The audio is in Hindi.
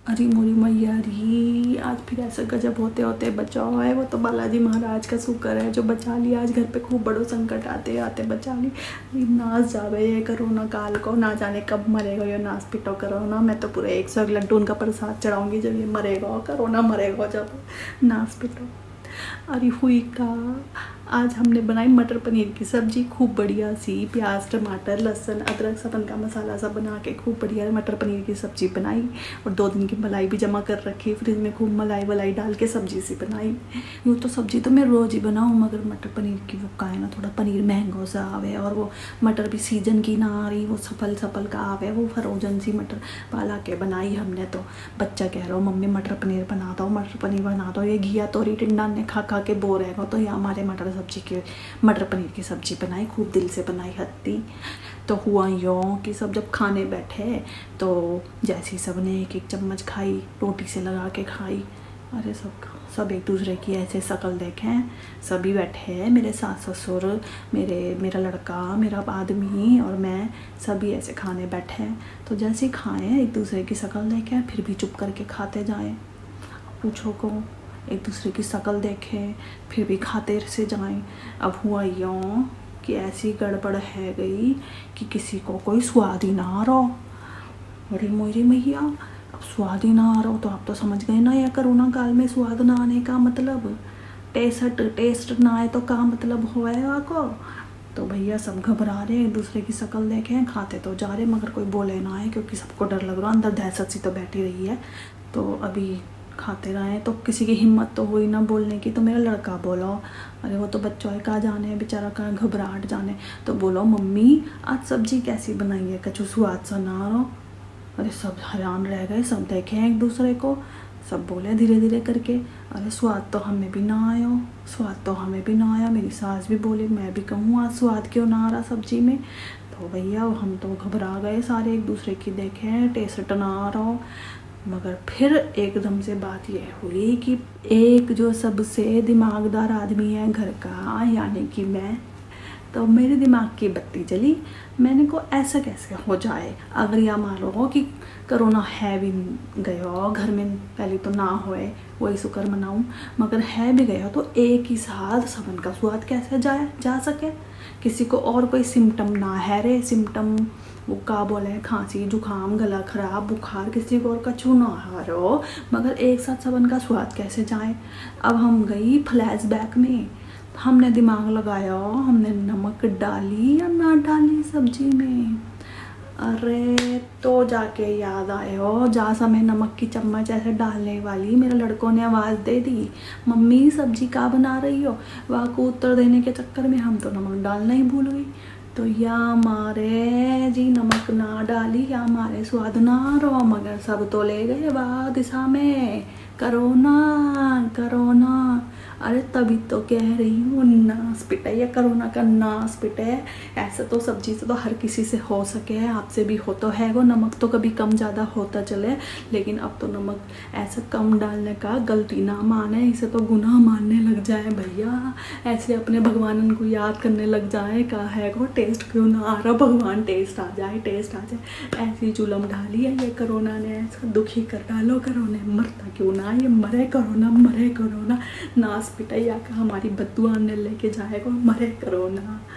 अरे मोरी मैया री, आज फिर ऐसा गजब होते होते बचाओ है। वो तो बालाजी महाराज का शुक्र है जो बचा लिया। आज घर पे खूब बड़ो संकट आते आते बचा ली। अरे नाच जावे ये कोरोना काल को, ना जाने कब मरेगा ये नाच पिटो कोरोना। मैं तो पूरे 101 लड्डू उनका प्रसाद चढ़ाऊंगी जब ये मरेगा, कोरोना मरेगा जब नाच पिटो। अरे हुई का आज हमने बनाई मटर पनीर की सब्जी, खूब बढ़िया सी। प्याज टमाटर लहसुन अदरक सब का मसाला सब बना के खूब बढ़िया मटर पनीर की सब्जी बनाई। और 2 दिन की मलाई भी जमा कर रखी फ्रिज में, खूब मलाई वलाई डाल के सब्जी सी बनाई। यूँ तो सब्जी तो मैं रोज़ ही बनाऊँ, मगर मटर पनीर की वो का है ना, थोड़ा पनीर महंगा सा आवे और वो मटर भी सीजन की ना आ रही, वो सफल सफल का आवे, वो फ्रोजन सी मटर पाला के बनाई हमने। तो बच्चा कह रहा हो मम्मी मटर पनीर बना दो, मटर पनीर बना दो। ये घिया तोरी टिंडा ने खा खा के बोर रहेगा, तो ये हमारे मटर पनीर की सब्जी बनाई, खूब दिल से बनाई हत्ती। तो हुआ यूँ कि सब जब खाने बैठे तो जैसी सब ने एक एक चम्मच खाई, रोटी से लगा के खाई। अरे सब एक दूसरे की ऐसे शक्ल देखें, सभी बैठे हैं, मेरे सास ससुर, मेरा लड़का, मेरा आदमी और मैं, सभी ऐसे खाने बैठे हैं। तो जैसे ही खाएं एक दूसरे की शक्ल देखें, फिर भी चुप करके खाते जाएं। पूछो को एक दूसरे की शक्ल देखें फिर भी खाते से जाएं। अब हुआ यूँ कि ऐसी गड़बड़ है गई कि किसी को कोई स्वाद ही ना आ रहा। अरे मोरी मैया, अब स्वाद ही ना आ रहा हो तो आप तो समझ गए ना, या कोरोना काल में स्वाद ना आने का मतलब टेस्ट ना आए तो क्या मतलब होएगा को। तो भैया सब घबरा रहे, एक दूसरे की शक्ल देखें, खाते तो जा रहे मगर कोई बोले ना है, क्योंकि सबको डर लग रहा, अंदर दहशत सी तो बैठी रही है। तो अभी खाते रहे तो किसी की हिम्मत तो हुई ना बोलने की। तो मेरा लड़का बोला, अरे वो तो बच्चों है, कहाँ जाने बेचारा, कहाँ घबराहट जाने। तो बोलो मम्मी आज सब्जी कैसी बनाई है, कछु स्वाद सा ना आ रहा। अरे सब हैरान रह गए, सब देखे एक दूसरे को, सब बोले धीरे धीरे करके, अरे स्वाद तो हमें भी ना आया, स्वाद तो हमें भी ना आया। मेरी सास भी बोली, मैं भी कहूँ आज स्वाद क्यों ना आ रहा सब्जी में। तो भैया हम तो घबरा गए सारे, एक दूसरे की देखें टेस्ट ना आ रहा। मगर फिर एकदम से बात यह हुई कि एक जो सबसे दिमागदार आदमी है घर का, यानी कि मैं, तो मेरे दिमाग की बत्ती जली। मैंने को ऐसा कैसे हो जाए, अगर यह मान लो कि कोरोना है भी गया घर में, पहले तो ना होए वही शुक्र मनाऊं, मगर है भी गया तो एक ही साथ सबन का स्वाद कैसे जा सके। किसी को और कोई सिम्टम ना है रे, सिम्टम वो का बोले खांसी जुकाम गला खराब बुखार, किसी को और कछु ना आ रहा, मगर एक साथ सबन का स्वाद कैसे जाए। अब हम गई फ्लैशबैक में, हमने दिमाग लगाया, हमने नमक डाली या ना डाली सब्जी में। अरे तो जाके याद आया, जा समय नमक की चम्मच ऐसे डालने वाली मेरे लड़कों ने आवाज़ दे दी, मम्मी सब्जी का बना रही हो। वहाँ को उत्तर देने के चक्कर में हम तो नमक डालना ही भूल गई। तो या मारे जी नमक ना डाली, या मारे स्वाद ना रहो, मगर सब तो ले गए वाह दिशा में कोरोना कोरोना। अरे तभी तो कह रही हूँ नाश पिटे, या कोरोना का नाश पिटे। ऐसा तो सब्जी से तो हर किसी से हो सके, आपसे भी हो तो है वो, नमक तो कभी कम ज़्यादा होता चले, लेकिन अब तो नमक ऐसा कम डालने का गलती ना माने, इसे तो गुनाह मानने लग जाए भैया। ऐसे अपने भगवान को याद करने लग जाए, कहा है को टेस्ट क्यों ना आ रहा, भगवान टेस्ट आ जाए टेस्ट आ जाए। ऐसी जुलम ढाली है ये कोरोना ने, ऐसा दुखी कर डालो कोरोना, मरता क्यों ना, ये मरे कोरोना मरे कोरोना, नाश पिटाई आकर हमारी बदुआ ने लेके जाएगा, मरे कोरोना।